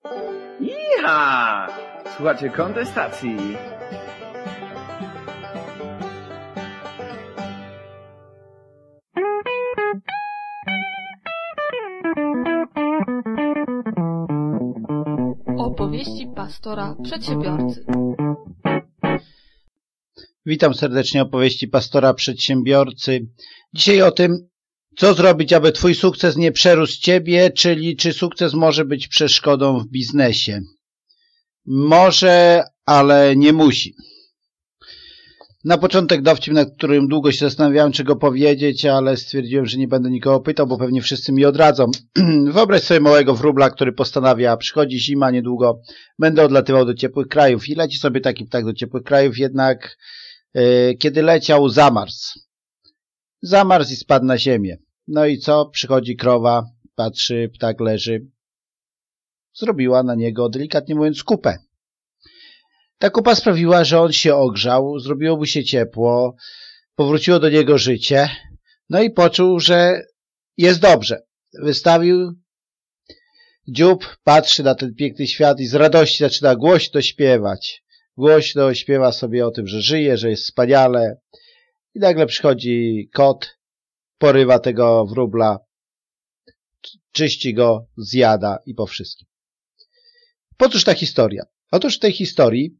Iha! Słuchajcie kontestacji. Opowieści pastora przedsiębiorcy. Witam serdecznie, opowieści pastora przedsiębiorcy. Dzisiaj o tym, co zrobić, aby twój sukces nie przerósł ciebie, czyli czy sukces może być przeszkodą w biznesie. Może, ale nie musi. Na początek dowcip, nad którym długo się zastanawiałem, czy go powiedzieć, ale stwierdziłem, że nie będę nikogo pytał, bo pewnie wszyscy mi odradzą. Wyobraź sobie małego wróbla, który postanawia, przychodzi zima niedługo, będę odlatywał do ciepłych krajów i leci sobie taki ptak do ciepłych krajów, jednak kiedy leciał, zamarzł i spadł na ziemię. No i co? Przychodzi krowa, patrzy, ptak leży. Zrobiła na niego, delikatnie mówiąc, kupę. Ta kupa sprawiła, że on się ogrzał, zrobiło mu się ciepło, powróciło do niego życie, no i poczuł, że jest dobrze. Wystawił dziób, patrzy na ten piękny świat i z radości zaczyna głośno śpiewać. Głośno śpiewa sobie o tym, że żyje, że jest wspaniale. I nagle przychodzi kot, porywa tego wróbla, czyści go, zjada i po wszystkim. Po cóż ta historia? Otóż w tej historii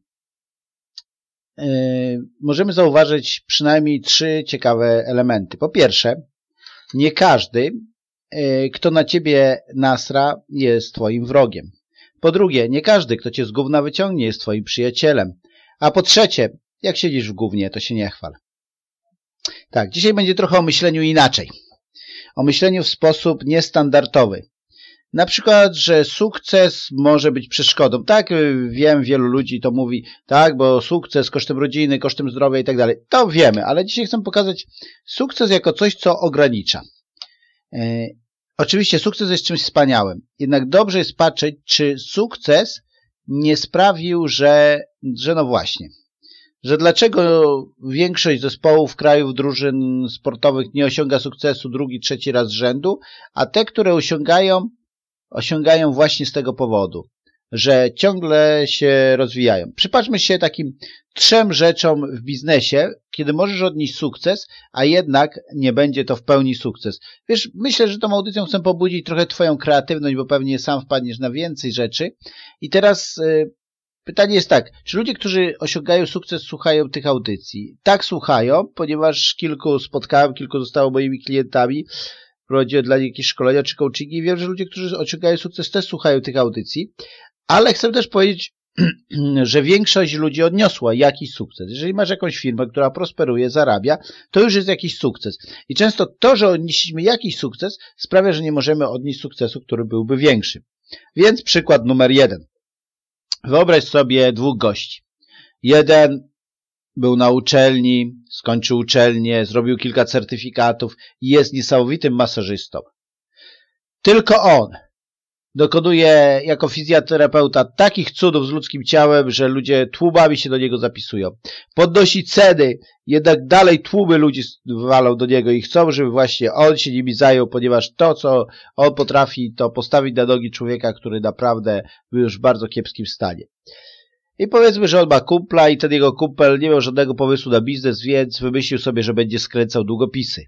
możemy zauważyć przynajmniej 3 ciekawe elementy. Po pierwsze, nie każdy, kto na ciebie nasra, jest twoim wrogiem. Po drugie, nie każdy, kto cię z gówna wyciągnie, jest twoim przyjacielem. A po trzecie, jak siedzisz w gównie, to się nie chwal. Tak, dzisiaj będzie trochę o myśleniu inaczej. O myśleniu w sposób niestandardowy. Na przykład, że sukces może być przeszkodą. Tak, wiem, wielu ludzi to mówi, tak, bo sukces kosztem rodziny, kosztem zdrowia i tak dalej. To wiemy, ale dzisiaj chcę pokazać sukces jako coś, co ogranicza. Oczywiście sukces jest czymś wspaniałym. Jednak dobrze jest patrzeć, czy sukces nie sprawił, że no właśnie, że dlaczego większość zespołów, krajów, drużyn sportowych nie osiąga sukcesu drugi, trzeci raz z rzędu, a te, które osiągają właśnie z tego powodu, że ciągle się rozwijają. Przypatrzmy się takim 3 rzeczom w biznesie, kiedy możesz odnieść sukces, a jednak nie będzie to w pełni sukces. Wiesz, myślę, że tą audycją chcę pobudzić trochę twoją kreatywność, bo pewnie sam wpadniesz na więcej rzeczy. I teraz pytanie jest tak, czy ludzie, którzy osiągają sukces, słuchają tych audycji? Tak, słuchają, ponieważ kilku spotkałem, kilku zostało moimi klientami, prowadziłem dla nich jakieś szkolenia czy coachingi i wiem, że ludzie, którzy osiągają sukces, też słuchają tych audycji, ale chcę też powiedzieć, że większość ludzi odniosła jakiś sukces. Jeżeli masz jakąś firmę, która prosperuje, zarabia, to już jest jakiś sukces. I często to, że odnieśliśmy jakiś sukces, sprawia, że nie możemy odnieść sukcesu, który byłby większy. Więc przykład numer 1. Wyobraź sobie 2 gości. Jeden był na uczelni, skończył uczelnię, zrobił kilka certyfikatów i jest niesamowitym masażystą. Tylko on dokonuje jako fizjoterapeuta takich cudów z ludzkim ciałem, że ludzie tłumami się do niego zapisują. Podnosi ceny, jednak dalej tłumy ludzi walą do niego i chcą, żeby właśnie on się nimi zajął, ponieważ to, co on potrafi, to postawić na nogi człowieka, który naprawdę był już w bardzo kiepskim stanie. I powiedzmy, że on ma kumpla i ten jego kumpel nie miał żadnego pomysłu na biznes, więc wymyślił sobie, że będzie skręcał długopisy.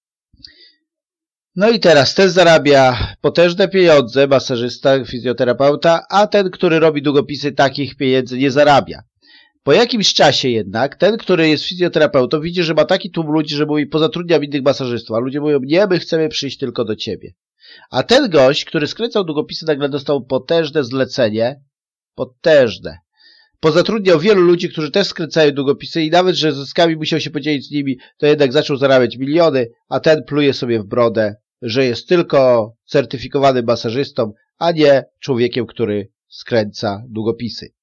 No i teraz ten zarabia potężne pieniądze, masażysta, fizjoterapeuta, a ten, który robi długopisy, takich pieniędzy nie zarabia. Po jakimś czasie jednak ten, który jest fizjoterapeutą, widzi, że ma taki tłum ludzi, że mówi, pozatrudniam innych masażystów, a ludzie mówią, nie, my chcemy przyjść tylko do ciebie. A ten gość, który skręcał długopisy, nagle dostał potężne zlecenie, potężne. Pozatrudniał wielu ludzi, którzy też skręcają długopisy i nawet, że zyskami musiał się podzielić z nimi, to jednak zaczął zarabiać miliony, a ten pluje sobie w brodę, że jest tylko certyfikowanym masażystą, a nie człowiekiem, który skręca długopisy.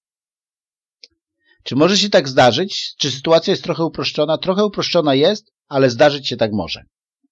Czy może się tak zdarzyć? Czy sytuacja jest trochę uproszczona? Trochę uproszczona jest, ale zdarzyć się tak może.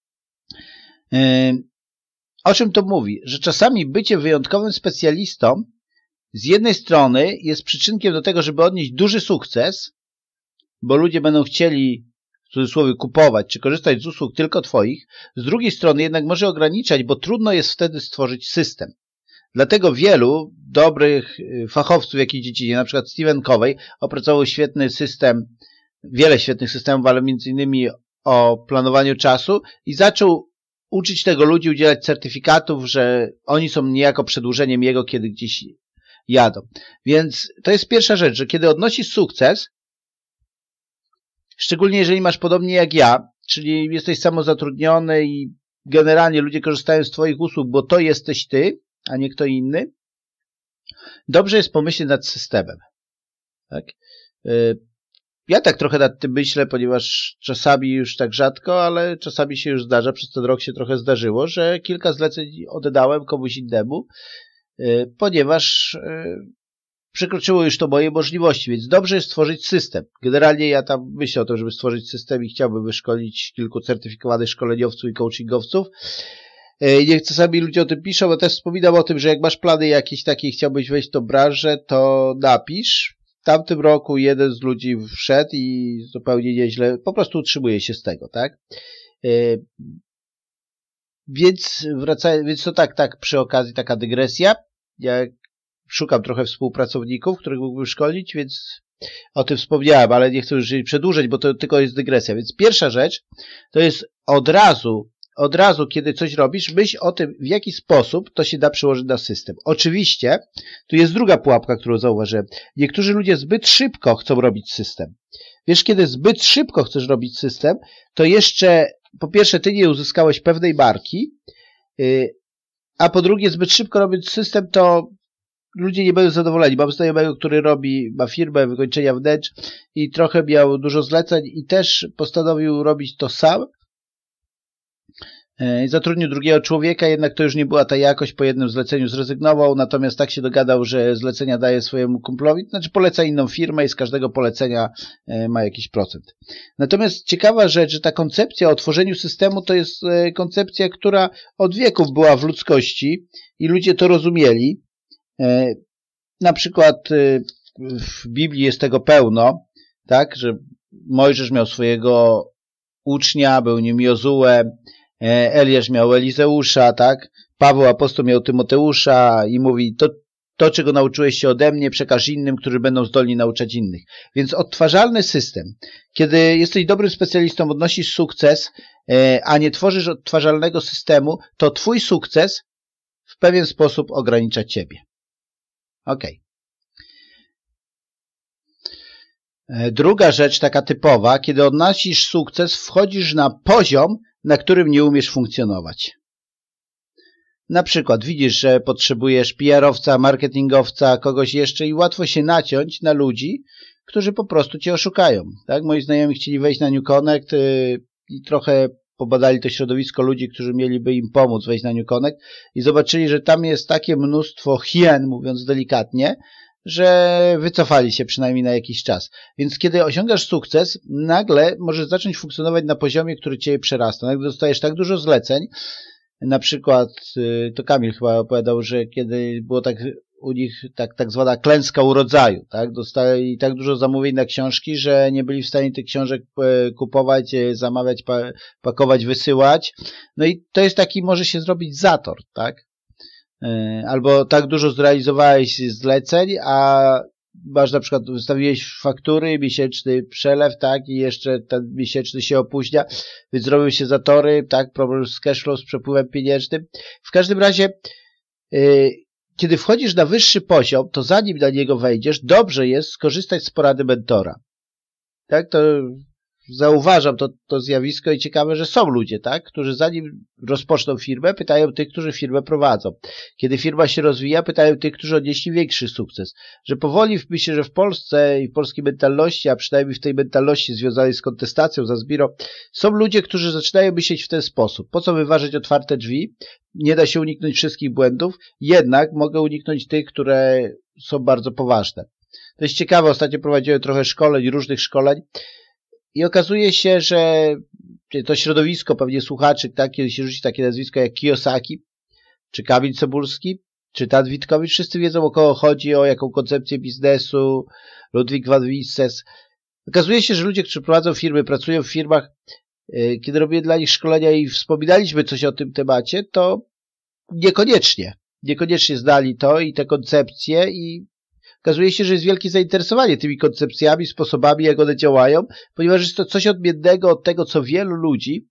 O czym to mówi? Że czasami bycie wyjątkowym specjalistą z jednej strony jest przyczynkiem do tego, żeby odnieść duży sukces, bo ludzie będą chcieli w cudzysłowie kupować czy korzystać z usług tylko twoich, z drugiej strony jednak może ograniczać, bo trudno jest wtedy stworzyć system. Dlatego wielu dobrych fachowców w jakiejś dziedzinie, na przykład Stephen Covey, opracował świetny system, wiele świetnych systemów, ale między innymi o planowaniu czasu i zaczął uczyć tego ludzi, udzielać certyfikatów, że oni są niejako przedłużeniem jego, kiedy gdzieś jadą. Więc to jest pierwsza rzecz, że kiedy odnosisz sukces, szczególnie jeżeli masz podobnie jak ja, czyli jesteś samozatrudniony i generalnie ludzie korzystają z twoich usług, bo to jesteś ty, a nie kto inny, dobrze jest pomyśleć nad systemem. Tak? Ja tak trochę nad tym myślę, ponieważ czasami już tak rzadko, ale czasami się już zdarza, przez ten rok się trochę zdarzyło, że kilka zleceń oddałem komuś innemu, ponieważ przekroczyło już to moje możliwości, więc dobrze jest stworzyć system. Generalnie ja tam myślę o tym, żeby stworzyć system i chciałbym wyszkolić kilku certyfikowanych szkoleniowców i coachingowców. Niech czasami ludzie o tym piszą, bo też wspominam o tym, że jak masz plany jakieś takie i chciałbyś wejść w tą branżę, to napisz. W tamtym roku jeden z ludzi wszedł i zupełnie nieźle, po prostu utrzymuje się z tego, tak? Więc to tak przy okazji taka dygresja. Ja szukam trochę współpracowników, których mógłbym szkolić, więc o tym wspomniałem, ale nie chcę już przedłużać, bo to tylko jest dygresja. Więc pierwsza rzecz to jest od razu, kiedy coś robisz, myśl o tym, w jaki sposób to się da przełożyć na system. Oczywiście, tu jest druga pułapka, którą zauważyłem. Niektórzy ludzie zbyt szybko chcą robić system. Wiesz, kiedy zbyt szybko chcesz robić system, to jeszcze, po pierwsze, ty nie uzyskałeś pewnej marki, a po drugie, zbyt szybko robić system, to ludzie nie będą zadowoleni. Mam znajomego, który ma firmę wykończenia wnętrz i trochę miał dużo zleceń i też postanowił robić to sam. Zatrudnił drugiego człowieka, jednak to już nie była ta jakość, po jednym zleceniu zrezygnował, natomiast tak się dogadał, że zlecenia daje swojemu kumplowi, znaczy poleca inną firmę i z każdego polecenia ma jakiś procent. Natomiast ciekawa rzecz, że ta koncepcja o tworzeniu systemu to jest koncepcja, która od wieków była w ludzkości i ludzie to rozumieli. Na przykład w Biblii jest tego pełno, tak, że Mojżesz miał swojego ucznia, był nim Jozue, Eliasz miał Elizeusza, tak? Paweł apostoł miał Tymoteusza i mówi, to czego nauczyłeś się ode mnie, przekaż innym, którzy będą zdolni nauczać innych. Więc odtwarzalny system. Kiedy jesteś dobrym specjalistą, odnosisz sukces, a nie tworzysz odtwarzalnego systemu, to twój sukces w pewien sposób ogranicza ciebie. Okej. Druga rzecz, taka typowa, kiedy odnosisz sukces, wchodzisz na poziom, na którym nie umiesz funkcjonować. Na przykład widzisz, że potrzebujesz PR-owca, marketingowca, kogoś jeszcze i łatwo się naciąć na ludzi, którzy po prostu cię oszukają. Tak? Moi znajomi chcieli wejść na New Connect i trochę pobadali to środowisko ludzi, którzy mieliby im pomóc wejść na New Connect i zobaczyli, że tam jest takie mnóstwo hien, mówiąc delikatnie, że wycofali się przynajmniej na jakiś czas. Więc kiedy osiągasz sukces, nagle możesz zacząć funkcjonować na poziomie, który cię przerasta. Nagle dostajesz tak dużo zleceń, na przykład to Kamil chyba opowiadał, że kiedy było tak u nich tak zwana klęska urodzaju, tak? Dostali tak dużo zamówień na książki, że nie byli w stanie tych książek kupować, zamawiać, pakować, wysyłać. No i to jest taki, może się zrobić zator, tak? Albo tak dużo zrealizowałeś zleceń, a masz na przykład, wystawiłeś faktury, miesięczny przelew, tak, i jeszcze ten miesięczny się opóźnia, więc zrobią się zatory, tak, problem z cashflow, z przepływem pieniężnym. W każdym razie, kiedy wchodzisz na wyższy poziom, to zanim na niego wejdziesz, dobrze jest skorzystać z porady mentora. Tak, to zauważam to zjawisko i ciekawe, że są ludzie, tak, którzy zanim rozpoczną firmę, pytają tych, którzy firmę prowadzą. Kiedy firma się rozwija, pytają tych, którzy odnieśli większy sukces. Że powoli, myślę, że w Polsce i w polskiej mentalności, a przynajmniej w tej mentalności związanej z kontestacją, za Zbiro, są ludzie, którzy zaczynają myśleć w ten sposób. Po co wyważyć otwarte drzwi? Nie da się uniknąć wszystkich błędów, jednak mogę uniknąć tych, które są bardzo poważne. To jest ciekawe, ostatnio prowadziłem trochę szkoleń, różnych szkoleń, i okazuje się, że to środowisko, pewnie słuchaczy, tak, kiedy się rzuci takie nazwisko jak Kiyosaki, czy Kamil Cebulski, czy Tad Witkowicz, wszyscy wiedzą, o kogo chodzi, o jaką koncepcję biznesu, Ludwig van Mises. Okazuje się, że ludzie, którzy prowadzą firmy, pracują w firmach, kiedy robię dla nich szkolenia i wspominaliśmy coś o tym temacie, to niekoniecznie. niekoniecznie znali to i te koncepcje i okazuje się, że jest wielkie zainteresowanie tymi koncepcjami, sposobami, jak one działają, ponieważ jest to coś odmiennego od tego, co wielu ludzi,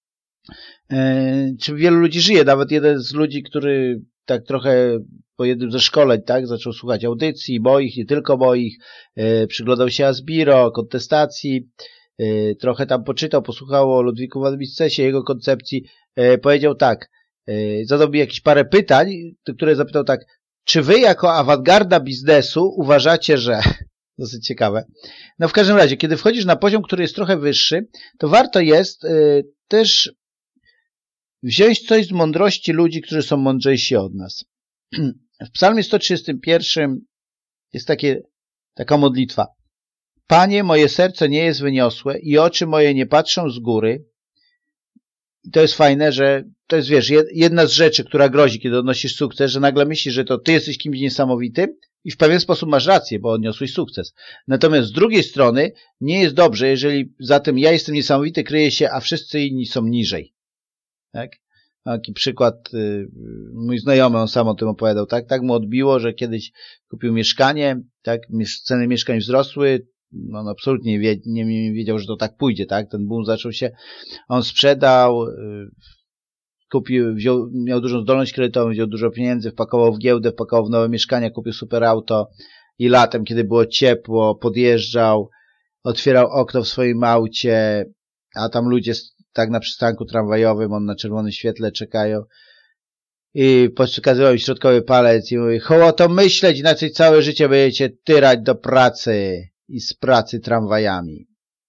czy wielu ludzi żyje. Nawet jeden z ludzi, który tak trochę po jednym ze szkoleń, tak, zaczął słuchać audycji moich, nie tylko moich, przyglądał się Asbiro, kontestacji, trochę tam poczytał, posłuchał o Ludwiku van Missesie, jego koncepcji, powiedział tak, zadał mi jakieś parę pytań, które zapytał tak, czy wy jako awangarda biznesu uważacie, że... Dosyć ciekawe. No w każdym razie, kiedy wchodzisz na poziom, który jest trochę wyższy, to warto jest też wziąć coś z mądrości ludzi, którzy są mądrzejsi od nas. W psalmie 131 jest taka modlitwa. Panie, moje serce nie jest wyniosłe i oczy moje nie patrzą z góry. I to jest fajne, że to jest, wiesz, jedna z rzeczy, która grozi, kiedy odnosisz sukces, że nagle myślisz, że to ty jesteś kimś niesamowitym i w pewien sposób masz rację, bo odniosłeś sukces. Natomiast z drugiej strony nie jest dobrze, jeżeli za tym ja jestem niesamowity kryje się, a wszyscy inni są niżej. Tak? Taki przykład, mój znajomy, on sam o tym opowiadał, tak? Tak mu odbiło, że kiedyś kupił mieszkanie, tak? Ceny mieszkań wzrosły, on absolutnie nie wiedział, że to tak pójdzie, tak? Ten boom zaczął się, on sprzedał, kupił, miał dużą zdolność kredytową, wziął dużo pieniędzy, wpakował w giełdę, wpakował w nowe mieszkania, kupił super auto i latem, kiedy było ciepło, podjeżdżał, otwierał okno w swoim aucie, a tam ludzie tak na przystanku tramwajowym, on na czerwonym świetle czekają i pokazywał im środkowy palec i mówi, hołoto myśleć, inaczej całe życie będziecie tyrać do pracy i z pracy tramwajami.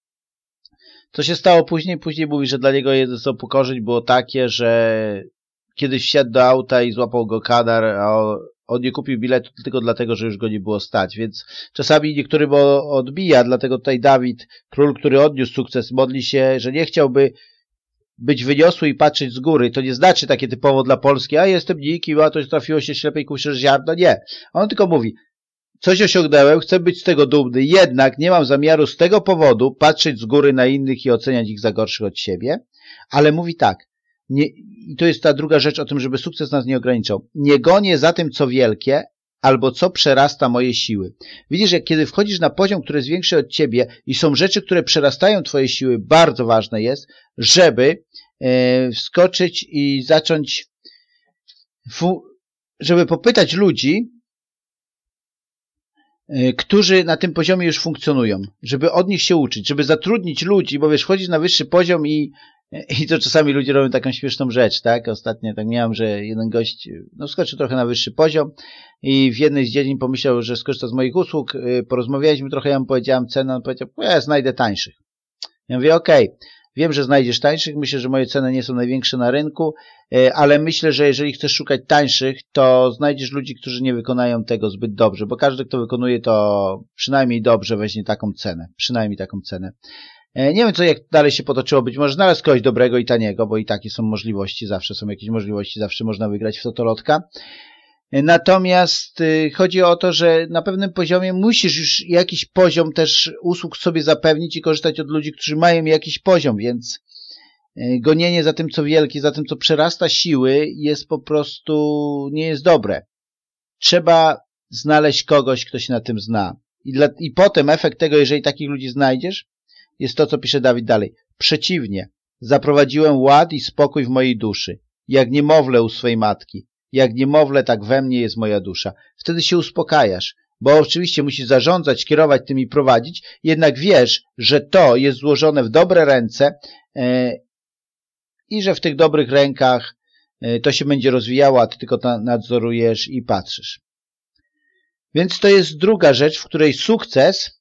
Co się stało później? Później mówi, że dla niego jedno z upokorzeń było takie, że kiedyś wsiadł do auta i złapał go kadar, a on nie kupił biletu tylko dlatego, że już go nie było stać. Więc czasami niektórym odbija, dlatego tutaj Dawid, król, który odniósł sukces, modli się, że nie chciałby być wyniosły i patrzeć z góry. To nie znaczy takie typowo dla Polski, a jestem nikim, a to trafiło się ślepej kuszy ziarno. Nie. On tylko mówi, coś osiągnąłem, chcę być z tego dumny, jednak nie mam zamiaru z tego powodu patrzeć z góry na innych i oceniać ich za gorszych od siebie, ale mówi tak, i to jest ta druga rzecz o tym, żeby sukces nas nie ograniczał. Nie gonię za tym, co wielkie, albo co przerasta moje siły. Widzisz, jak kiedy wchodzisz na poziom, który jest większy od ciebie i są rzeczy, które przerastają twoje siły, bardzo ważne jest, żeby wskoczyć i zacząć, żeby popytać ludzi, którzy na tym poziomie już funkcjonują, żeby od nich się uczyć, żeby zatrudnić ludzi, bo wiesz, wchodzisz na wyższy poziom i to czasami ludzie robią taką śmieszną rzecz, tak? Ostatnio tak miałem, że jeden gość skoczył trochę na wyższy poziom i w jednej z dziedzin pomyślał, że skorzysta z moich usług, porozmawialiśmy trochę, ja mu powiedziałem cenę, on powiedział, ja znajdę tańszych. Ja mówię, okej, wiem, że znajdziesz tańszych, myślę, że moje ceny nie są największe na rynku, ale myślę, że jeżeli chcesz szukać tańszych, to znajdziesz ludzi, którzy nie wykonają tego zbyt dobrze, bo każdy, kto wykonuje to przynajmniej dobrze, weźmie taką cenę, przynajmniej taką cenę. Nie wiem, jak dalej się potoczyło, być może znalazł kogoś dobrego i taniego, bo i takie są możliwości, zawsze są jakieś możliwości, zawsze można wygrać w totolotka. Natomiast chodzi o to, że na pewnym poziomie musisz już jakiś poziom też usług sobie zapewnić i korzystać od ludzi, którzy mają jakiś poziom, więc gonienie za tym, co wielkie, za tym, co przerasta siły, jest po prostu, nie jest dobre. Trzeba znaleźć kogoś, kto się na tym zna. I potem efekt tego, jeżeli takich ludzi znajdziesz, jest to, co pisze Dawid dalej. Przeciwnie, zaprowadziłem ład i spokój w mojej duszy, jak niemowlę u swej matki. Jak niemowlę, tak we mnie jest moja dusza. Wtedy się uspokajasz, bo oczywiście musisz zarządzać, kierować tym i prowadzić, jednak wiesz, że to jest złożone w dobre ręce i że w tych dobrych rękach to się będzie rozwijało, a ty tylko nadzorujesz i patrzysz. Więc to jest druga rzecz, w której sukces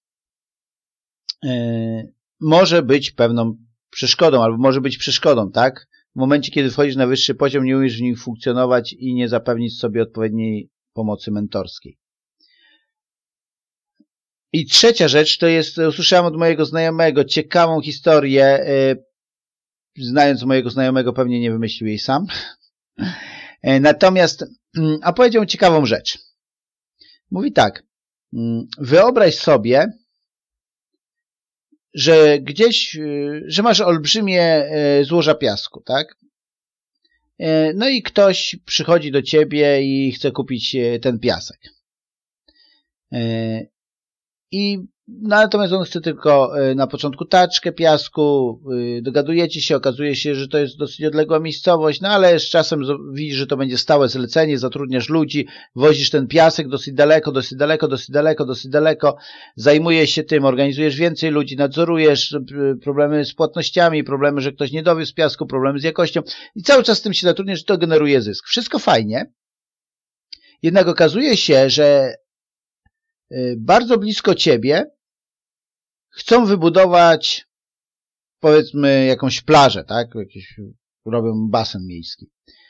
może być pewną przeszkodą, albo może być przeszkodą, tak? W momencie, kiedy wchodzisz na wyższy poziom, nie umiesz w nim funkcjonować i nie zapewnić sobie odpowiedniej pomocy mentorskiej. I trzecia rzecz to jest, usłyszałem od mojego znajomego ciekawą historię, znając mojego znajomego pewnie nie wymyślił jej sam, natomiast, a powiedział ciekawą rzecz. Mówi tak, wyobraź sobie, że gdzieś, że masz olbrzymie złoża piasku, tak? No i ktoś przychodzi do ciebie i chce kupić ten piasek. I natomiast on chce tylko na początku taczkę piasku, dogadujecie się, okazuje się, że to jest dosyć odległa miejscowość, no ale z czasem widzisz, że to będzie stałe zlecenie, zatrudniasz ludzi, wozisz ten piasek dosyć daleko, zajmujesz się tym, organizujesz więcej ludzi, nadzorujesz, problemy z płatnościami, problemy, że ktoś nie dowiózł piasku, problemy z jakością i cały czas z tym się zatrudniasz, że to generuje zysk. Wszystko fajnie, jednak okazuje się, że bardzo blisko ciebie chcą wybudować, powiedzmy, jakąś plażę, tak? Robią basen miejski.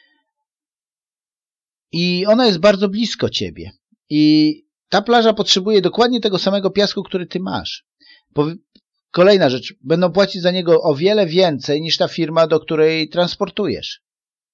I ona jest bardzo blisko ciebie. I ta plaża potrzebuje dokładnie tego samego piasku, który ty masz. Kolejna rzecz, będą płacić za niego o wiele więcej niż ta firma, do której transportujesz.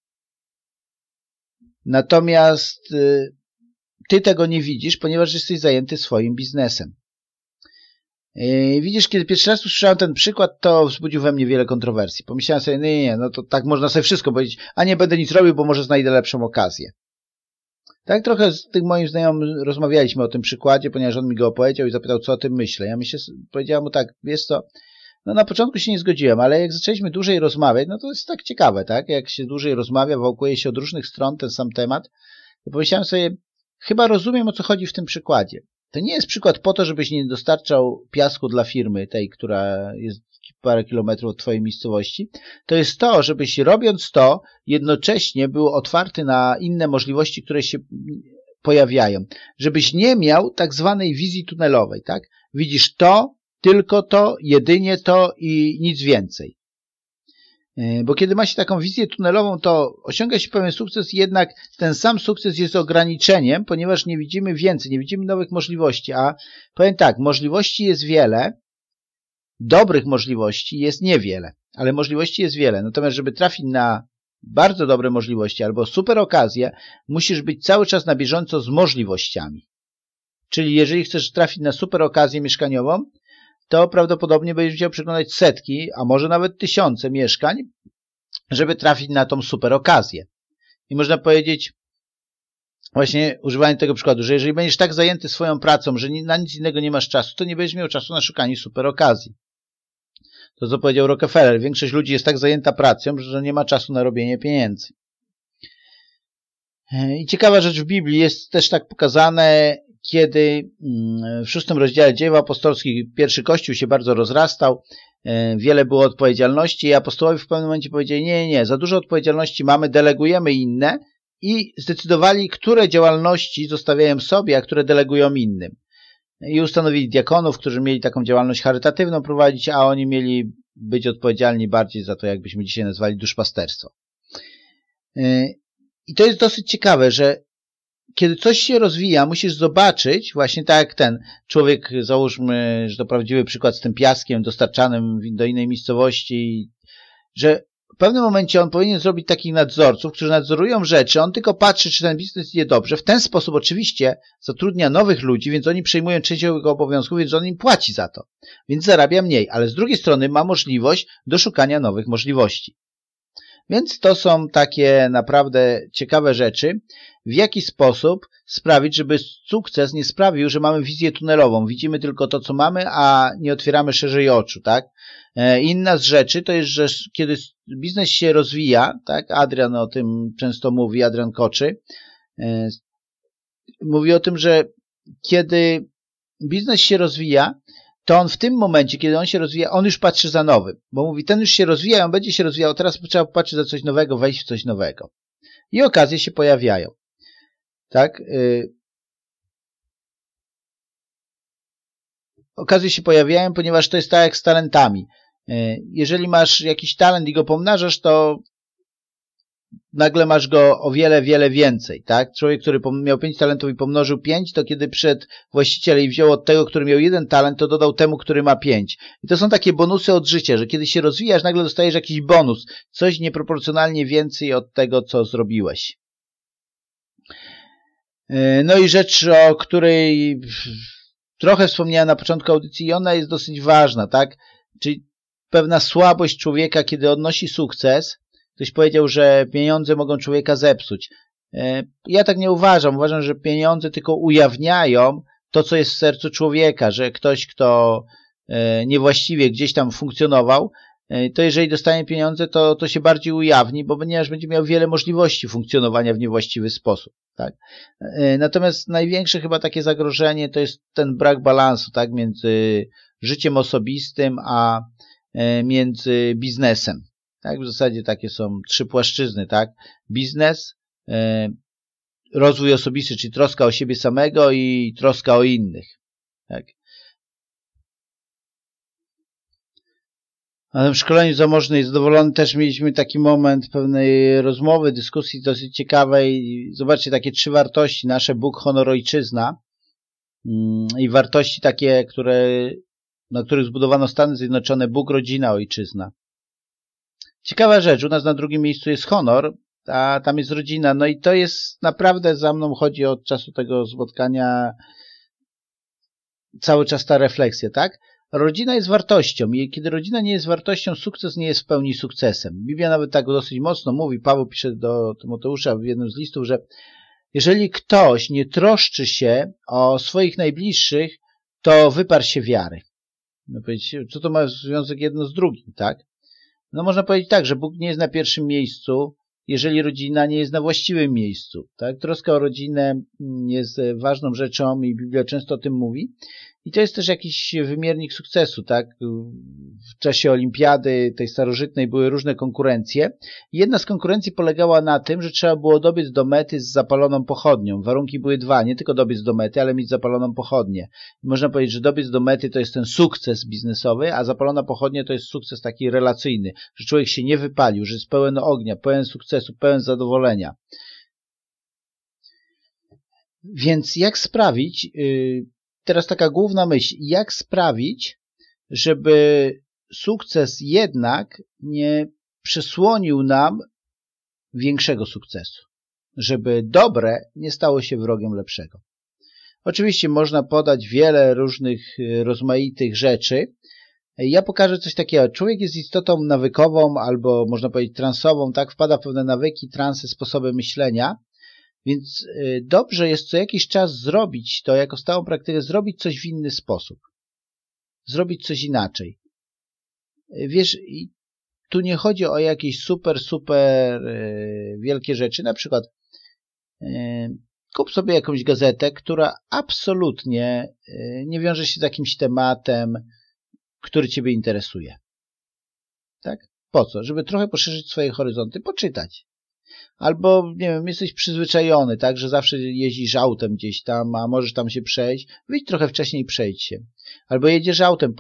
Natomiast ty tego nie widzisz, ponieważ jesteś zajęty swoim biznesem. Widzisz, kiedy pierwszy raz usłyszałem ten przykład, to wzbudził we mnie wiele kontrowersji. Pomyślałem sobie, nie, no to tak można sobie wszystko powiedzieć, a nie będę nic robił, bo może znajdę lepszą okazję. Tak trochę z tym moim znajomym rozmawialiśmy o tym przykładzie, ponieważ on mi go opowiedział i zapytał, co o tym myślę. Ja powiedziałem mu tak, wiesz co, no na początku się nie zgodziłem, ale jak zaczęliśmy dłużej rozmawiać, no to jest tak ciekawe, tak? Jak się dłużej rozmawia, wałkuje się od różnych stron ten sam temat, to pomyślałem sobie, chyba rozumiem, o co chodzi w tym przykładzie. To nie jest przykład po to, żebyś nie dostarczał piasku dla firmy, tej, która jest parę kilometrów od twojej miejscowości. To jest to, żebyś robiąc to, jednocześnie był otwarty na inne możliwości, które się pojawiają. Żebyś nie miał tak zwanej wizji tunelowej, tak? Widzisz to, tylko to, jedynie to i nic więcej. Bo kiedy ma się taką wizję tunelową, to osiąga się pewien sukces, jednak ten sam sukces jest ograniczeniem, ponieważ nie widzimy więcej, nie widzimy nowych możliwości. A powiem tak, możliwości jest wiele, dobrych możliwości jest niewiele, ale możliwości jest wiele. Natomiast żeby trafić na bardzo dobre możliwości albo super okazje, musisz być cały czas na bieżąco z możliwościami. Czyli jeżeli chcesz trafić na super okazję mieszkaniową, to prawdopodobnie będziesz musiał przeglądać setki, a może nawet tysiące mieszkań, żeby trafić na tą super okazję. I można powiedzieć, właśnie używając tego przykładu, że jeżeli będziesz tak zajęty swoją pracą, że na nic innego nie masz czasu, to nie będziesz miał czasu na szukanie super okazji. To co powiedział Rockefeller, większość ludzi jest tak zajęta pracą, że nie ma czasu na robienie pieniędzy. I ciekawa rzecz w Biblii jest też tak pokazane, kiedy w 6 rozdziale Dziejów Apostolskich pierwszy Kościół się bardzo rozrastał, wiele było odpowiedzialności i apostołowie w pewnym momencie powiedzieli, nie, za dużo odpowiedzialności mamy, delegujemy inne i zdecydowali, które działalności zostawiają sobie, a które delegują innym. I ustanowili diakonów, którzy mieli taką działalność charytatywną prowadzić, a oni mieli być odpowiedzialni bardziej za to, jakbyśmy dzisiaj nazwali duszpasterstwo. I to jest dosyć ciekawe, że kiedy coś się rozwija, musisz zobaczyć, właśnie tak jak ten człowiek, załóżmy, że to prawdziwy przykład z tym piaskiem dostarczanym do innej miejscowości, że w pewnym momencie on powinien zrobić takich nadzorców, którzy nadzorują rzeczy, on tylko patrzy, czy ten biznes idzie dobrze. W ten sposób oczywiście zatrudnia nowych ludzi, więc oni przejmują część jego obowiązków, więc on im płaci za to. Więc zarabia mniej, ale z drugiej strony ma możliwość do szukania nowych możliwości. Więc to są takie naprawdę ciekawe rzeczy, w jaki sposób sprawić, żeby sukces nie sprawił, że mamy wizję tunelową. Widzimy tylko to, co mamy, a nie otwieramy szerzej oczu, tak? Inna z rzeczy to jest, że kiedy biznes się rozwija, tak? Adrian o tym często mówi, Adrian Koczy, mówi o tym, że kiedy biznes się rozwija, to on w tym momencie, kiedy on się rozwija, on już patrzy za nowym. Bo mówi, ten już się rozwija, on będzie się rozwijał, teraz trzeba popatrzeć za coś nowego, wejść w coś nowego. I okazje się pojawiają. Tak? Okazje się pojawiają, ponieważ to jest tak jak z talentami. Jeżeli masz jakiś talent i go pomnażasz, to nagle masz go o wiele, wiele więcej. Tak? Człowiek, który miał 5 talentów i pomnożył 5, to kiedy przyszedł właściciel i wziął od tego, który miał 1 talent, to dodał temu, który ma 5. I to są takie bonusy od życia, że kiedy się rozwijasz, nagle dostajesz jakiś bonus. Coś nieproporcjonalnie więcej od tego, co zrobiłeś. No i rzecz, o której trochę wspomniałem na początku audycji i ona jest dosyć ważna, tak? Czyli pewna słabość człowieka, kiedy odnosi sukces, Ktoś powiedział, że pieniądze mogą człowieka zepsuć. Ja tak nie uważam. Uważam, że pieniądze tylko ujawniają to, co jest w sercu człowieka, że ktoś, kto niewłaściwie gdzieś tam funkcjonował, to jeżeli dostanie pieniądze, to się bardziej ujawni, bo ponieważ będzie miał wiele możliwości funkcjonowania w niewłaściwy sposób. Tak? Natomiast największe chyba takie zagrożenie to jest ten brak balansu, tak, między życiem osobistym a między biznesem. Tak? W zasadzie takie są 3 płaszczyzny. Tak? Biznes, rozwój osobisty, czyli troska o siebie samego i troska o innych. Tak? A w szkoleniu zamożnej zadowolony też mieliśmy taki moment pewnej rozmowy, dyskusji dosyć ciekawej. Zobaczcie, takie 3 wartości nasze: Bóg, honor, ojczyzna i wartości takie, na których zbudowano Stany Zjednoczone: Bóg, rodzina, ojczyzna. Ciekawa rzecz, u nas na drugim miejscu jest honor, a tam jest rodzina. No i to jest naprawdę, za mną chodzi od czasu tego spotkania cały czas ta refleksja, tak? Rodzina jest wartością i kiedy rodzina nie jest wartością, sukces nie jest w pełni sukcesem. Biblia nawet tak dosyć mocno mówi, Paweł pisze do Tymoteusza w jednym z listów, że jeżeli ktoś nie troszczy się o swoich najbliższych, to wyparł się wiary. No powiedzieć, co to ma związek jedno z drugim, tak? No można powiedzieć tak, że Bóg nie jest na pierwszym miejscu, jeżeli rodzina nie jest na właściwym miejscu. Tak? Troska o rodzinę jest ważną rzeczą i Biblia często o tym mówi. I to jest też jakiś wymiernik sukcesu. Tak? W czasie olimpiady tej starożytnej były różne konkurencje. Jedna z konkurencji polegała na tym, że trzeba było dobiec do mety z zapaloną pochodnią. Warunki były 2, nie tylko dobiec do mety, ale mieć zapaloną pochodnię. I można powiedzieć, że dobiec do mety to jest ten sukces biznesowy, a zapalona pochodnia to jest sukces taki relacyjny, że człowiek się nie wypalił, że jest pełen ognia, pełen sukcesu, pełen zadowolenia. Więc jak sprawić... Teraz taka główna myśl, jak sprawić, żeby sukces jednak nie przysłonił nam większego sukcesu, żeby dobre nie stało się wrogiem lepszego. Oczywiście można podać wiele różnych rozmaitych rzeczy. Ja pokażę coś takiego. Człowiek jest istotą nawykową albo można powiedzieć transową, tak? Wpada w pewne nawyki, transy, sposoby myślenia. Więc dobrze jest co jakiś czas zrobić to, jako stałą praktykę, zrobić coś w inny sposób. Zrobić coś inaczej. Wiesz, tu nie chodzi o jakieś super wielkie rzeczy. Na przykład kup sobie jakąś gazetę, która absolutnie nie wiąże się z jakimś tematem, który Ciebie interesuje. Tak? Po co? Żeby trochę poszerzyć swoje horyzonty, poczytać. Albo, nie wiem, jesteś przyzwyczajony, tak, że zawsze jeździsz autem gdzieś tam, a możesz tam się przejść. Wyjdź trochę wcześniej i przejdź się. Albo jedziesz autem,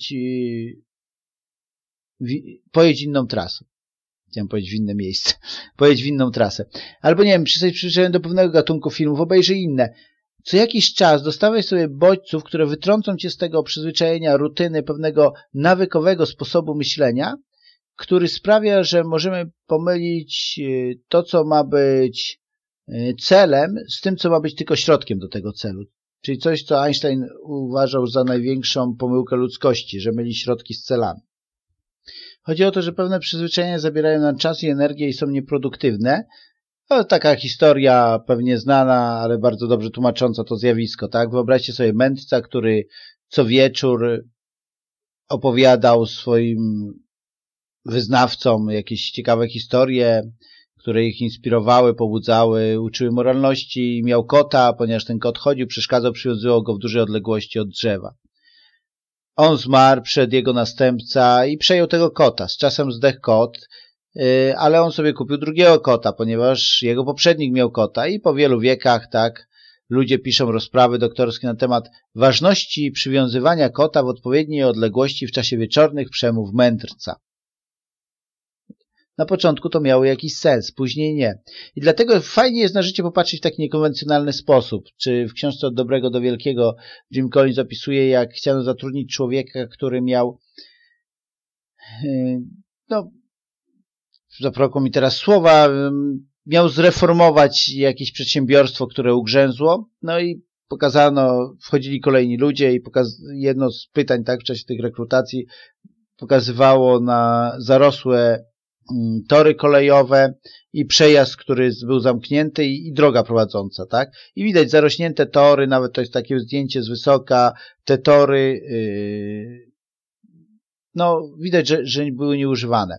pojedź inną trasę. Chciałem powiedzieć w inne miejsce. Pojedź w inną trasę. Albo, nie wiem, jesteś przyzwyczajony do pewnego gatunku filmów, obejrzyj inne. Co jakiś czas dostawaj sobie bodźców, które wytrącą cię z tego przyzwyczajenia, rutyny, pewnego nawykowego sposobu myślenia, który sprawia, że możemy pomylić to, co ma być celem, z tym, co ma być tylko środkiem do tego celu. Czyli coś, co Einstein uważał za największą pomyłkę ludzkości, że myli środki z celami. Chodzi o to, że pewne przyzwyczajenia zabierają nam czas i energię i są nieproduktywne. To taka historia pewnie znana, ale bardzo dobrze tłumacząca to zjawisko. Tak? Wyobraźcie sobie mędrca, który co wieczór opowiadał swoim wyznawcom jakieś ciekawe historie, które ich inspirowały, pobudzały, uczyły moralności. Miał kota, ponieważ ten kot chodził, przeszkadzał, przywiązywał go w dużej odległości od drzewa. On zmarł, przyszedł jego następca i przejął tego kota. Z czasem zdechł kot, ale on sobie kupił drugiego kota, ponieważ jego poprzednik miał kota i po wielu wiekach, tak, ludzie piszą rozprawy doktorskie na temat ważności przywiązywania kota w odpowiedniej odległości w czasie wieczornych przemów mędrca. Na początku to miało jakiś sens, później nie. I dlatego fajnie jest na życie popatrzeć w taki niekonwencjonalny sposób. Czy w książce Od dobrego do wielkiego Jim Collins opisuje, jak chciano zatrudnić człowieka, który miał, zabrakło mi teraz słowa, miał zreformować jakieś przedsiębiorstwo, które ugrzęzło. No i pokazano, wchodzili kolejni ludzie i jedno z pytań, tak, w czasie tych rekrutacji pokazywało na zarosłe tory kolejowe i przejazd, który był zamknięty i droga prowadząca, tak? I widać zarośnięte tory, nawet to jest takie zdjęcie z wysoka, te tory, no widać, że były nieużywane.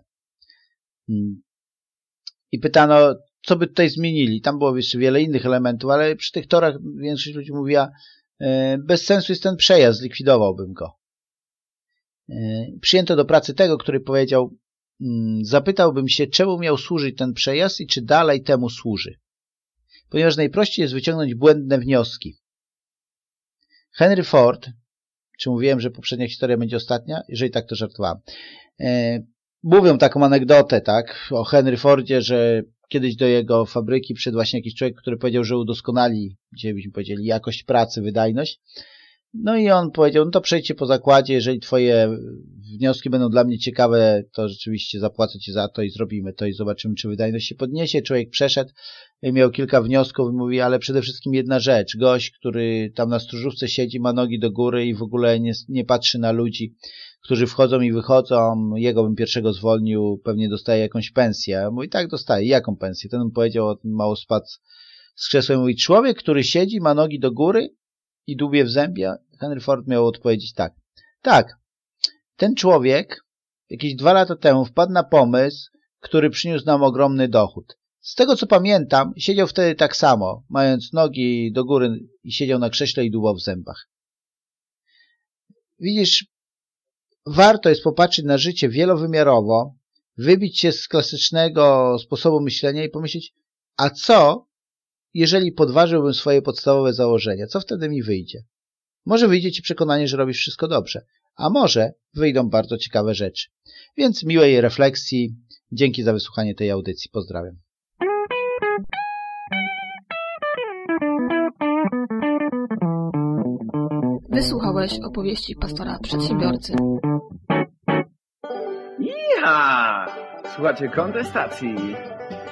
I pytano, co by tutaj zmienili. Tam było jeszcze wiele innych elementów, ale przy tych torach większość ludzi mówiła, bez sensu jest ten przejazd, zlikwidowałbym go. Przyjęto do pracy tego, który powiedział, zapytałbym się, czemu miał służyć ten przejazd i czy dalej temu służy. Ponieważ najprościej jest wyciągnąć błędne wnioski. Henry Ford, czy mówiłem, że poprzednia historia będzie ostatnia? Jeżeli tak, to żartowałem. Mówią taką anegdotę, tak, o Henry Fordzie, że kiedyś do jego fabryki przyszedł właśnie jakiś człowiek, który powiedział, że udoskonali, dzisiaj byśmy powiedzieli, jakość pracy, wydajność. No i on powiedział, no to przejdźcie po zakładzie, jeżeli twoje wnioski będą dla mnie ciekawe, to rzeczywiście zapłacę ci za to i zrobimy to i zobaczymy, czy wydajność się podniesie. Człowiek przeszedł, miał kilka wniosków i mówi, ale przede wszystkim jedna rzecz. Gość, który tam na stróżówce siedzi, ma nogi do góry i w ogóle nie patrzy na ludzi, którzy wchodzą i wychodzą. Jego bym pierwszego zwolnił, pewnie dostaje jakąś pensję. Mówi, tak, dostaje. Jaką pensję? Ten mu powiedział, mało spadł z krzesła i mówi, człowiek, który siedzi, ma nogi do góry i dłubie w zębie. Henry Ford miał odpowiedzieć tak. Tak, ten człowiek jakieś 2 lata temu wpadł na pomysł, który przyniósł nam ogromny dochód. Z tego co pamiętam, siedział wtedy tak samo, mając nogi do góry i siedział na krześle i dłubał w zębach. Widzisz, warto jest popatrzeć na życie wielowymiarowo, wybić się z klasycznego sposobu myślenia i pomyśleć, a co, jeżeli podważyłbym swoje podstawowe założenia? Co wtedy mi wyjdzie? Może wyjdzie ci przekonanie, że robisz wszystko dobrze, a może wyjdą bardzo ciekawe rzeczy. Więc miłej refleksji. Dzięki za wysłuchanie tej audycji. Pozdrawiam. Wysłuchałeś opowieści pastora przedsiębiorcy. Iha! Słuchajcie kontestacji.